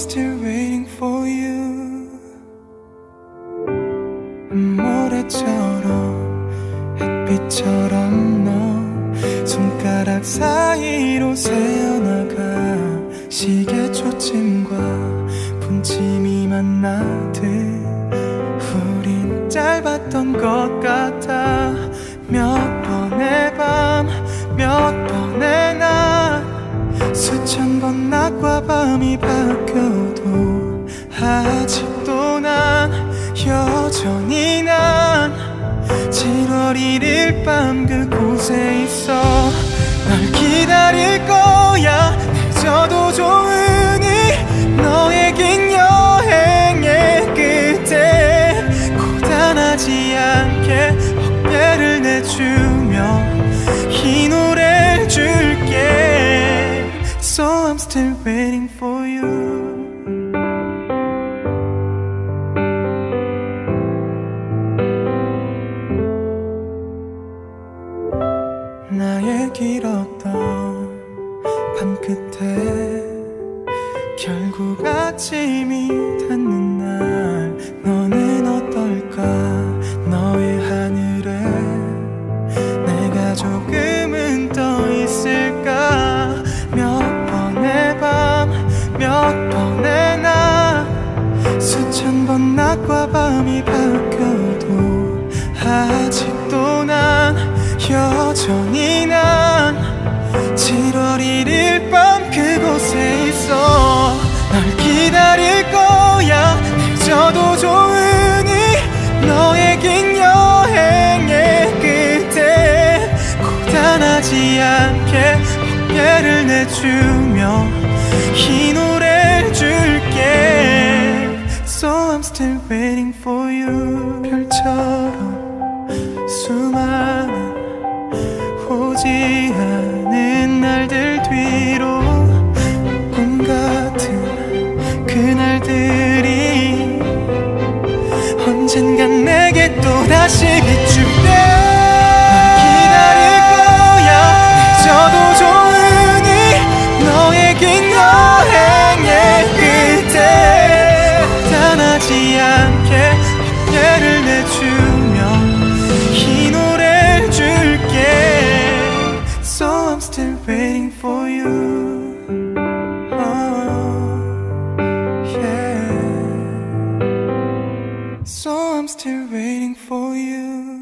still waiting for you. 모래처럼 햇빛처럼 너 손가락 사이로 새어나가 시계 초침과 분침이 만나듯 우린 짧았던 것 같아. 몇 번의 밤 몇 번의 낮 수천 번 낮과 밤이 바뀌어도 아직도 난 여전히 난 7월 1일 밤 그곳에 있어. 널 기다릴 거야. 늦어도 좋으니 너의 긴 여행의 끝에 고단하지 않게 어깨를 내주며 이 노래를 줄게. So I'm still waiting for you. 나의 길었던 밤 끝에 결국 아침이 닿는 날 너는 어떨까. 너의 하늘에 내가 조금은 떠 있을까. 몇 번의 밤 몇 번의 낮 수천 번 낮과 밤이 바뀌어도 아직도 난 여전히 난 7월 1일 밤 그곳에 있어. 널 기다릴 거야. 늦어도 좋으니 너의 긴 여행의 끝에 고단하지 않게 어깨를 내주며 이 노래를 줄게. So I'm still waiting for you. 별처럼 수많은 오지 않은 날들 뒤로 꿈 같은 그날들이 언젠간 내게 또다시 비출 때 널 기다릴 거야. 늦어도 좋으니 너의 긴 여행의 끝에 고단하지 않게 어깨를 내주며 이 노래를 줄게. So I'm still waiting for you. Oh, yeah. So I'm still waiting for you.